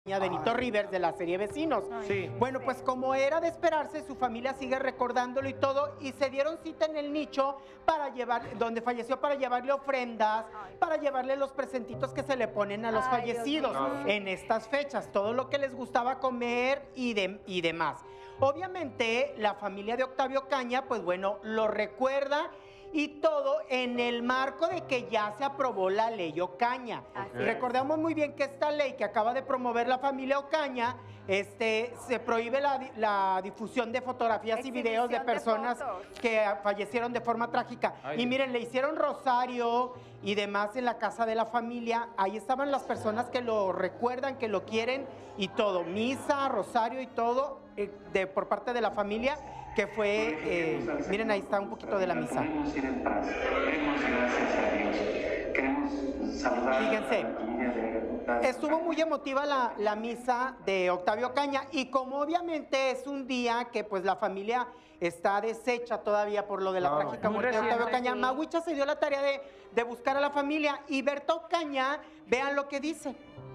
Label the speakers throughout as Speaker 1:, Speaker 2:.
Speaker 1: Benito Rivers de la serie Vecinos.
Speaker 2: Sí.
Speaker 1: Bueno, pues como era de esperarse, su familia sigue recordándolo y todo, y se dieron cita en el nicho para llevar, donde falleció, para llevarle ofrendas, para llevarle los presentitos que se le ponen a los fallecidos en estas fechas, todo lo que les gustaba comer y demás. Obviamente, la familia de Octavio Ocaña, pues bueno, lo recuerda y todo en el marco de que ya se aprobó la ley Ocaña. Recordamos muy bien que esta ley que acaba de promover la familia Ocaña, se prohíbe la difusión de fotografías y videos de personas que fallecieron de forma trágica. Y miren, le hicieron rosario y demás en la casa de la familia. Ahí estaban las personas que lo recuerdan, que lo quieren y todo. Misa, rosario y todo por parte de la familia, que fue, miren, ahí está un poquito de la misa.
Speaker 3: Queremos ir en paz, queremos gracias a Dios, queremos saludar.
Speaker 1: Fíjense, estuvo muy emotiva la misa de Octavio Ocaña, y como obviamente es un día que pues la familia está deshecha todavía por lo de la trágica muerte de Octavio Ocaña, Maguicha se dio la tarea de buscar a la familia, y Berta Ocaña, vean lo que dice.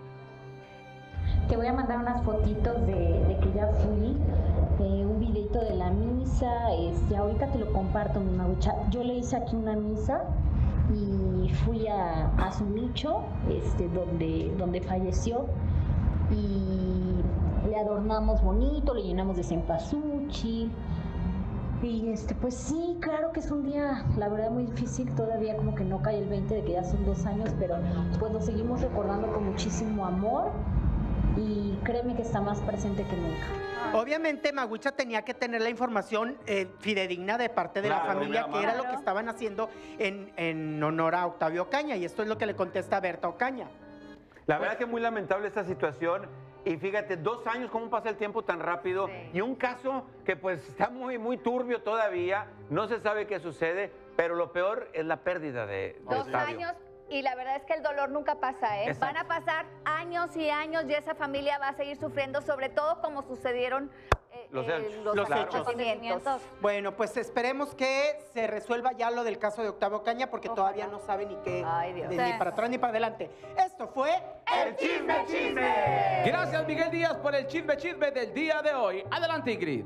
Speaker 4: Te voy a mandar unas fotitos de que ya fui, un videito de la misa, ahorita te lo comparto, mi Maguicha. Yo le hice aquí una misa y fui a su nicho, donde falleció, y le adornamos bonito, le llenamos de cempasúchil. Y pues sí, claro que es un día, la verdad, muy difícil, todavía como que no cae el 20 de que ya son 2 años, pero pues lo seguimos recordando con muchísimo amor, y créeme que está más presente que nunca.
Speaker 1: Obviamente Maguicha tenía que tener la información fidedigna de parte de la familia, que era lo que estaban haciendo en honor a Octavio Ocaña, y esto es lo que le contesta Berta Ocaña.
Speaker 2: La verdad que es muy lamentable esta situación, y fíjate, 2 años, cómo pasa el tiempo tan rápido, y un caso que pues está muy, muy turbio todavía, no se sabe qué sucede, pero lo peor es la pérdida de
Speaker 5: 2 años. Y la verdad es que el dolor nunca pasa, ¿eh?
Speaker 2: Exacto.
Speaker 5: Van a pasar años y años y esa familia va a seguir sufriendo, sobre todo como sucedieron
Speaker 1: los
Speaker 5: hechos.
Speaker 1: acontecimientos. Bueno, pues esperemos que se resuelva ya lo del caso de Octavio Ocaña, porque todavía no sabe ni qué, ni para atrás ni para adelante. Esto fue
Speaker 2: ¡El Chisme Chisme!
Speaker 6: Gracias, Miguel Díaz, por el chisme del día de hoy. Adelante, Ingrid.